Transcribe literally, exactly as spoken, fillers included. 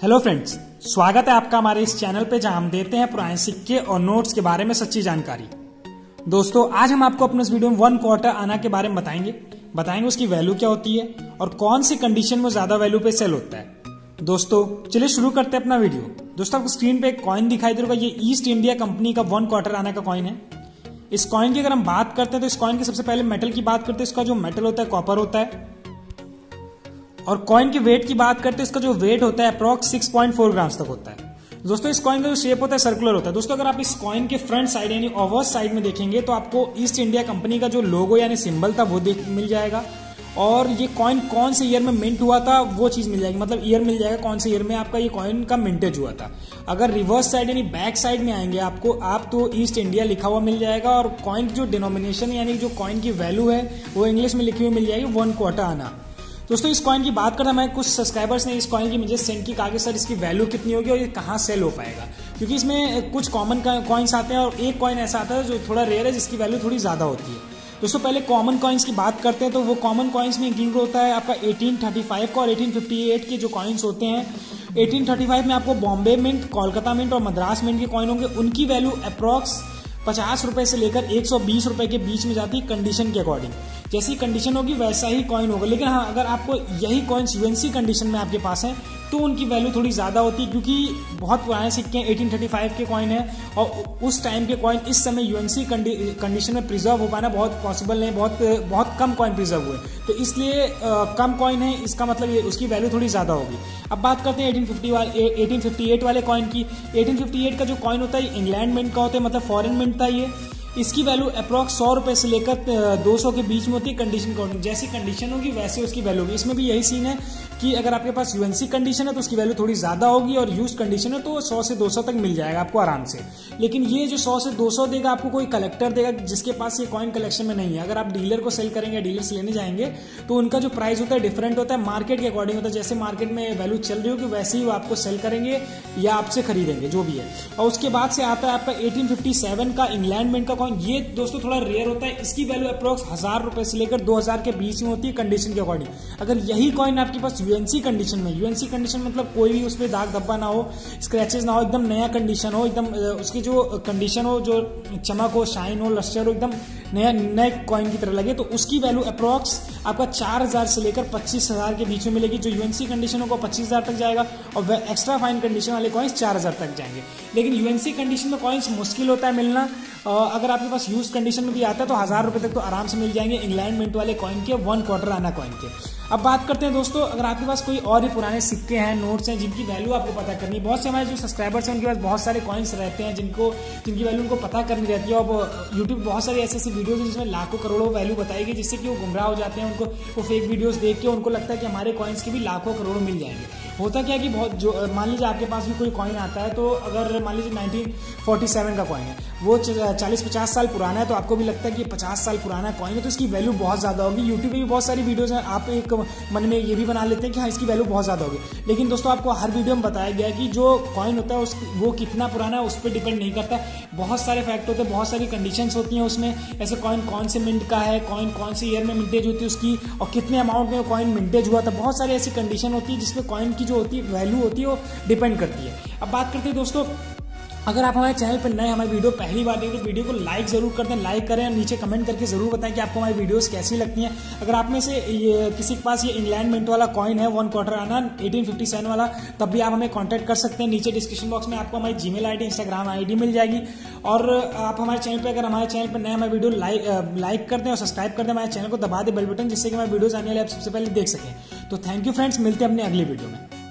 Hello friends, स्वागत है आपका हमारे इस चैनल पे जहां हम देते हैं पुराने सिक्के और नोट्स के बारे में सच्ची जानकारी। दोस्तों, आज हम आपको अपने इस वीडियो में वन क्वार्टर आना के बारे में बताएंगे बताएंगे उसकी वैल्यू क्या होती है और कौन सी कंडीशन में ज्यादा वैल्यू पे सेल होता है। दोस्तों चलिए शुरू करते हैं अपना वीडियो। दोस्तों आपको स्क्रीन पे एक कॉइन दिखाई दे रहा होगा, ये ईस्ट इंडिया कंपनी का वन क्वार्टर आना का कॉइन है। इस कॉइन की अगर हम बात करते हैं तो इस कॉइन की सबसे पहले मेटल की बात करते हैं। इसका जो मेटल होता है कॉपर होता है। और कॉइन के वेट की बात करते हैं, इसका जो वेट होता है approx six point four grams तक होता है। दोस्तों इस कॉइन का जो शेप होता है सर्कुलर होता है। दोस्तों अगर आप इस कॉइन के फ्रंट साइड यानी ओवर्स साइड में देखेंगे तो आपको ईस्ट इंडिया कंपनी का जो लोगो यानी सिंबल था वो देख मिल जाएगा। और ये कॉइन कौन से ईयर में मिंट हुआ था वो चीज मिल जाएगी, मतलब ईयर मिल जाएगा कौन से ईयर में आपका ये कॉइन का मिंटेज हुआ था। अगर रिवर्स साइड यानी बैक साइड में आएंगे आपको आप तो ईस्ट इंडिया लिखा हुआ मिल जाएगा। और कॉइन की जो डिनोमिनेशन यानी जो कॉइन की वैल्यू है वो इंग्लिश में लिखी हुई मिल जाएगी, वन क्वार्टर आना। दोस्तों इस कॉइन की बात करते हैं, हमारे कुछ सब्सक्राइबर्स ने इस कॉइन की मुझे सेंड की, कहा सर इसकी वैल्यू कितनी होगी और ये कहाँ सेल हो पाएगा, क्योंकि इसमें कुछ कॉमन कॉइन्स आते हैं और एक कॉइन ऐसा आता है जो थोड़ा रेयर है जिसकी वैल्यू थोड़ी ज्यादा होती है। दोस्तों पहले कॉमन कॉइन्स की बात करते हैं तो वो कॉमन कॉइन्स में इंक्लूड होता है आपका एटीन थर्टी फाइव का और एटीन फिफ्टी एट के जो कॉइन्स होते हैं। एटीन थर्टी फाइव में आपको बॉम्बे मिंट, कोलकाता मिंट और मद्रास मिंट के कॉइन होंगे। उनकी वैल्यू अप्रॉक्स पचास रुपए से लेकर एक सौ बीस रुपए के बीच में जाती है कंडीशन के अकॉर्डिंग। जैसी कंडीशन होगी वैसा ही कॉइन होगा। लेकिन हाँ, अगर आपको यही कॉइन्स यूएनसी कंडीशन में आपके पास है तो उनकी वैल्यू थोड़ी ज्यादा होती है, क्योंकि बहुत पुराने सिक्के एटीन थर्टी फाइव के कॉइन है और उस टाइम के कॉइन इस समय यूएनसी कंडीशन में प्रिजर्व हो पाना बहुत पॉसिबल नहीं, बहुत बहुत कम कॉइन प्रिजर्व हुए, तो इसलिए आ, कम कॉइन है, इसका मतलब ये उसकी वैल्यू थोड़ी ज्यादा होगी। अब बात करते हैं एटीन फिफ्टी वाले एटीन फिफ्टी एट वाले कॉइन की। एटीन फिफ्टी एट का जो कॉइन होता है इंग्लैंड मिंट का होता है, मतलब फॉरेन मिंट था ये। इसकी वैल्यू अप्रॉक्स सौ रुपए से लेकर दो सौ के बीच में होती है कंडीशन अकॉर्डिंग। जैसी कंडीशन होगी वैसे उसकी वैल्यू होगी। इसमें भी यही सीन है कि अगर आपके पास यूएनसी कंडीशन है तो उसकी वैल्यू थोड़ी ज्यादा होगी और यूज कंडीशन है तो सौ से दो सौ तक मिल जाएगा आपको आराम से। लेकिन ये जो सौ से दो सौ देगा आपको कोई कलेक्टर देगा जिसके पास ये कॉइन कलेक्शन में नहीं है। अगर आप डीलर को सेल करेंगे, डीलर से लेने जाएंगे तो उनका जो प्राइस होता है डिफरेंट होता है, मार्केट के अकॉर्डिंग होता है। जैसे मार्केट में वैल्यू चल रही होगी वैसे ही वो आपको सेल करेंगे या आपसे खरीदेंगे, जो भी है। और उसके बाद से आता है आपका एटीन फिफ्टी सेवन का इंग्लैंड मिंट का कॉइन। ये दोस्तों थोड़ा रेयर होता है। इसकी वैल्यू अप्रॉक्स हजार रुपए से लेकर दो हजार के बीच में होती है कंडीशन के अकॉर्डिंग। अगर यही कॉइन आपके पास यूएनसी कंडीशन में, यूएनसी कंडीशन मतलब कोई भी उसपे दाग धब्बा ना हो, स्क्रैचेस ना हो, एकदम नया कंडीशन हो, एकदम उसकी जो कंडीशन हो, जो चमक हो, शाइन हो, लस्टर हो, एकदम नया नए कॉइन की तरह लगे, तो उसकी वैल्यू अप्रॉक्स आपका चार हजार से लेकर पच्चीस हजार के बीच में मिलेगी। जो यूएनसी कंडीशन होगा पच्चीस हजार तक जाएगा और एक्स्ट्रा फाइन कंडीशन वाले कॉइन्स चार हजार तक जाएंगे। लेकिन यूएनसी कंडीशन में कॉइन्स मुश्किल होता है मिलना। अगर आपके पास यूज कंडीशन में भी आता है तो हजार रुपए तक तो आराम से मिल जाएंगे इंग्लैंड मिंट वाले कॉइन के, वन क्वार्टर आना कॉइन के। अब बात करते हैं दोस्तों, अगर आपके पास कोई और भी पुराने सिक्के हैं, नोट्स हैं जिनकी वैल्यू आपको पता करनी है। बहुत से हमारे जो सब्सक्राइबर्स हैं उनके पास बहुत सारे कॉइन्स रहते हैं जिनको जिनकी वैल्यू उनको पता करनी रहती है। और यूट्यूब बहुत सारी ऐसी ऐसी वीडियोज हैं जिसमें लाखों करोड़ों वैल्यू बताएगी, जिससे कि वो गुमराह हो जाते हैं। उनको वो फेक वीडियोज देख के उनको लगता है कि हमारे कॉइन्स के भी लाखों करोड़ों मिल जाएंगे। होता क्या कि बहुत जो मान लीजिए आपके पास भी कोई कॉइन आता है, तो अगर मान लीजिए नाइनटीन फोर्टी सेवन का कॉइन है, वो चालीस पचास साल पुराना है, तो आपको भी लगता है कि पचास साल पुराना कॉइन है तो इसकी वैल्यू बहुत ज्यादा होगी। यूट्यूब पे भी बहुत सारी वीडियोज हैं, आप एक मन में ये भी बना लेते हैं कि हाँ इसकी वैल्यू बहुत ज्यादा होगी। लेकिन दोस्तों आपको हर वीडियो में बताया गया है कि जो कॉइन होता है उस वो कितना पुराना है उस पर डिपेंड नहीं करता। बहुत सारे फैक्ट होते हैं, बहुत सारी कंडीशंस होती हैं उसमें। ऐसे कॉइन कौन से मिंट का है, कॉइन कौन से ईयर में मिंटेज होती है उसकी, और कितने अमाउंट में कॉइन मिंटेज हुआ था। बहुत सारी ऐसी कंडीशन होती है जिसमें कॉइन की जो होती है वैल्यू होती है वो डिपेंड करती है। अब बात करते हैं दोस्तों, अगर आप हमारे चैनल पर नए, हमारी वीडियो पहली बार देखें तो वीडियो को लाइक जरूर कर दें, लाइक करें और नीचे कमेंट करके जरूर बताएं कि आपको हमारी वीडियोस कैसी लगती हैं। अगर आप में से ये किसी के पास ये इंग्लैंड मिंट वाला कॉइन है one quarter anna eighteen fifty seven वाला, तब भी आप हमें कांटेक्ट कर सकते हैं। नीचे डिस्क्रिप्शन बॉक्स में आपको हमारी जीमेल आईडी, इंस्टाग्राम आईडी मिल जाएगी। और आप हमारे चैनल पर अगर हमारे चैनल पर नए हमारी वीडियो लाइक लाइक कर दें और सब्सक्राइब कर दें हमारे चैनल को, दबा दें बेल बटन, जिससे कि हमारी वीडियोज आने वाले आप सबसे पहले देख सकें। तो थैंक यू फ्रेंड्स, मिलते हैं अपने अगली वीडियो में।